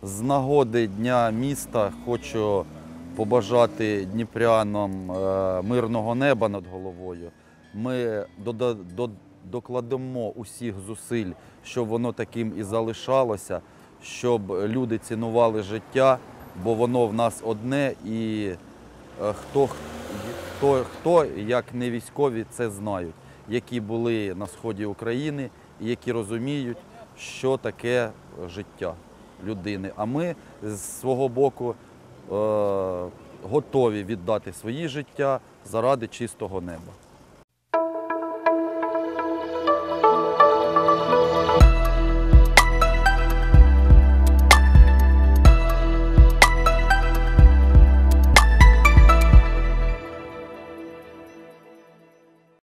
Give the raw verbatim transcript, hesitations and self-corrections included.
З нагоди Дня міста хочу побажати дніпрянам е, мирного неба над головою. Ми дода- до- докладемо усіх зусиль, щоб воно таким і залишалося, щоб люди цінували життя, бо воно в нас одне, і е, хто, хто, хто, як не військові, це знають, які були на сході України і які розуміють, що таке життя людини. А ми з свого боку е, готові віддати свої життя заради чистого неба.